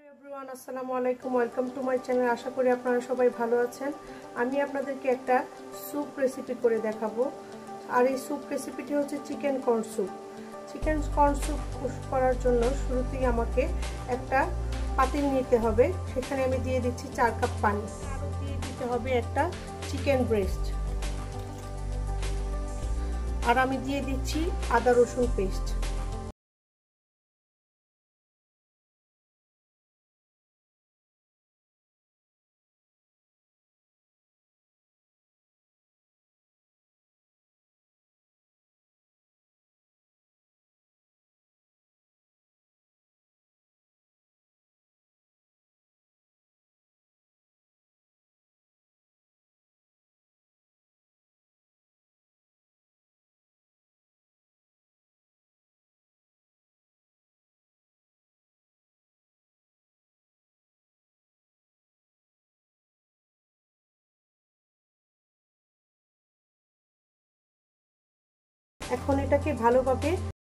Everyone, আসসালামু আলাইকুম। Welcome to my channel. আশা করি আপনারা সবাই ভালো আছেন। আমি আপনাদেরকে একটা স্যুপ রেসিপি করে দেখাবো। আর এই স্যুপ রেসিপিটি হচ্ছে chicken corn soup. Chicken corn soup করার জন্য শুরুতেই আমাকে একটা পাতিল নিতে হবে। সেখানে আমি দিয়ে দিচ্ছি 4 কাপ পানি। আরও দিয়ে দিতে হবে একটা চিকেন ব্রেস্ট। আর আমি দিয়ে দিচ্ছি আদা রসুন পেস্ট। এখন এটাকে ভালোভাবে